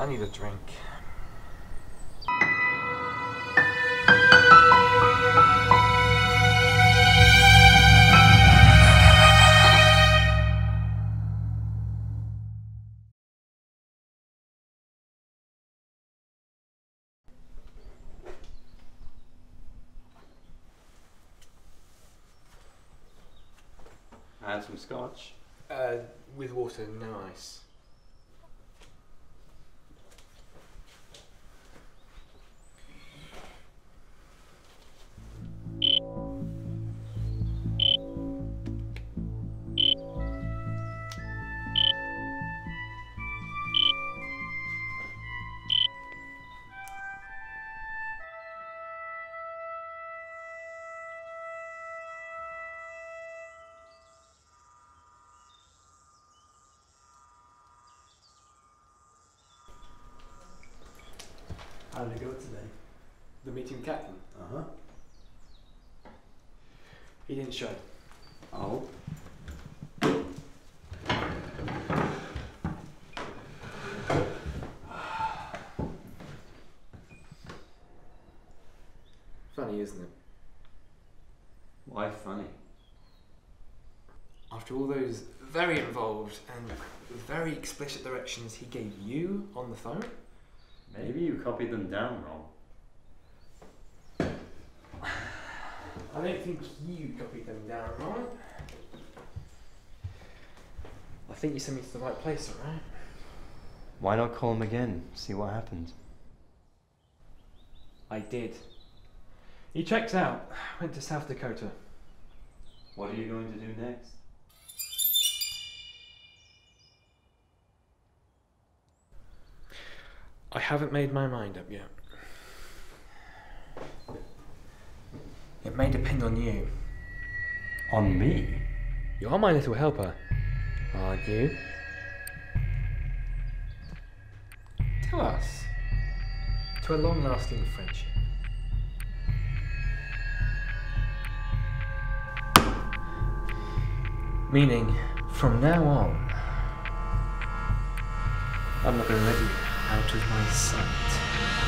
I need a drink. I had some scotch. With water, no ice. How did it go today? The meeting with Captain? Uh-huh. He didn't show. Oh? Funny, isn't it? Why funny? After all those very involved and very explicit directions he gave you on the phone? Maybe you copied them down wrong. I don't think you copied them down wrong. I think you sent me to the right place, alright? Why not call him again? See what happens. I did. He checked out. Went to South Dakota. What are you going to do next? I haven't made my mind up yet. It may depend on you. On me? You're my little helper, aren't you? To us. To a long-lasting friendship. Meaning, from now on, I'm not going to let you out of my sight.